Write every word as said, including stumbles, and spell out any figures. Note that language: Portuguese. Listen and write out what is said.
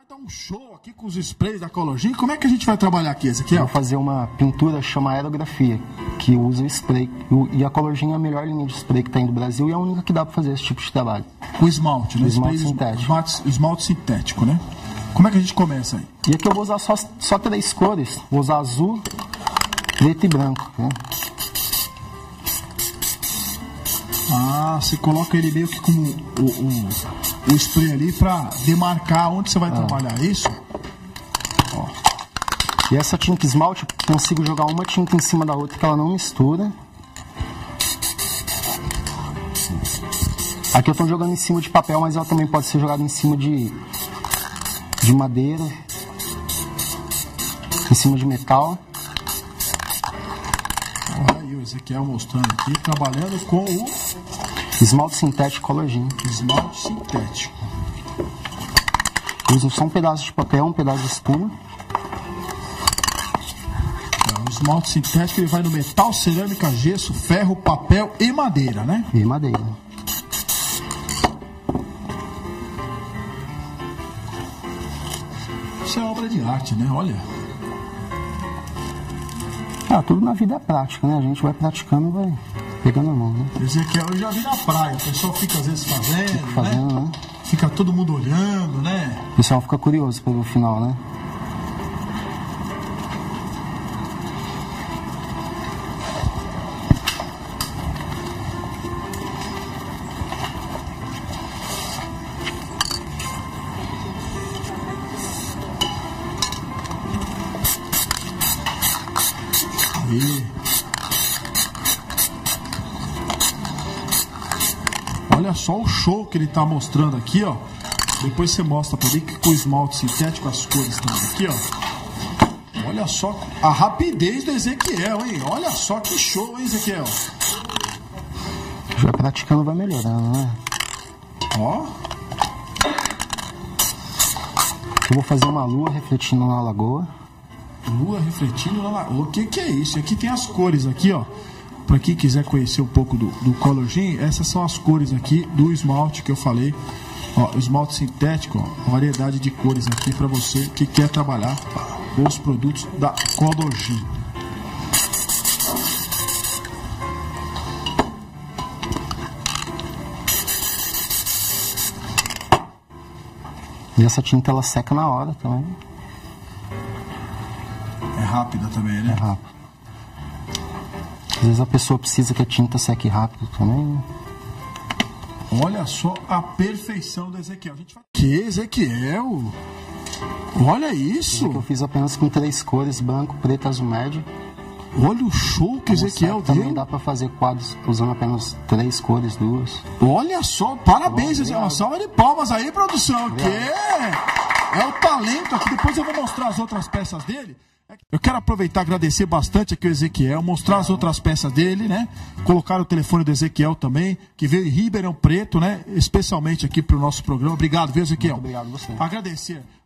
tá um show aqui com os sprays da Colorgen. Como é que a gente vai trabalhar aqui, Ezequiel? Vou fazer uma pintura chama aerografia, que usa o spray. E a Colorgen é a melhor linha de spray que tem no Brasil e é a única que dá para fazer esse tipo de trabalho. O esmalte, né? O esmalte spray, sintético. Esmalte, esmalte sintético, né? Como é que a gente começa aí? E aqui eu vou usar só, só três cores. Vou usar azul, preto e branco. Né? Ah, você coloca ele meio que como o, o, o spray ali pra demarcar onde você vai ah. trabalhar, é isso? Ó. E essa tinta esmalte, eu consigo jogar uma tinta em cima da outra que ela não mistura. Aqui eu estou jogando em cima de papel, mas ela também pode ser jogada em cima de, de madeira, em cima de metal. Olha aí o Ezequiel mostrando aqui, trabalhando com o esmalte sintético Colorgen. Esmalte sintético. Eu uso só um pedaço de papel, um pedaço de espuma. É, o esmalte sintético ele vai no metal, cerâmica, gesso, ferro, papel e madeira, né? E madeira. Isso é obra de arte, né? Olha. Ah, tudo na vida é prática, né? A gente vai praticando e vai pegando a mão, né? Ezequiel, eu já vi na praia, o pessoal fica às vezes fazendo, fica fazendo, né? né? Fica todo mundo olhando, né? O pessoal fica curioso pelo final, né? Aí. Olha só o show que ele está mostrando aqui, ó. Depois você mostra para mim que com o esmalte sintético as cores estão aqui, ó. Olha só a rapidez do Ezequiel, hein? Olha só que show, hein, Ezequiel? Já praticando vai melhorando, né? Ó. Eu vou fazer uma lua refletindo na lagoa. Lua refletindo na lagoa. O que que é isso? Aqui tem as cores aqui, ó. Para quem quiser conhecer um pouco do, do Colorgen, essas são as cores aqui do esmalte que eu falei. Ó, esmalte sintético, ó, variedade de cores aqui para você que quer trabalhar com os produtos da Colorgen. E essa tinta ela seca na hora também. É rápida também, né? É rápido. Às vezes a pessoa precisa que a tinta seque rápido também. Olha só a perfeição do Ezequiel. A gente vai... Que Ezequiel? Olha isso! Que eu fiz apenas com três cores, branco, preto, azul médio. Olha o show que Ezequiel deu. Também dá para fazer quadros usando apenas três cores, duas. Olha só, parabéns, Ezequiel. Uma salva de palmas aí, produção. Que é, é o talento aqui. Depois eu vou mostrar as outras peças dele. Eu quero aproveitar e agradecer bastante aqui o Ezequiel, mostrar as outras peças dele, né? Colocar o telefone do Ezequiel também, que veio em Ribeirão Preto, né? Especialmente aqui para o nosso programa. Obrigado, viu, Ezequiel? Muito obrigado a você. Agradecer.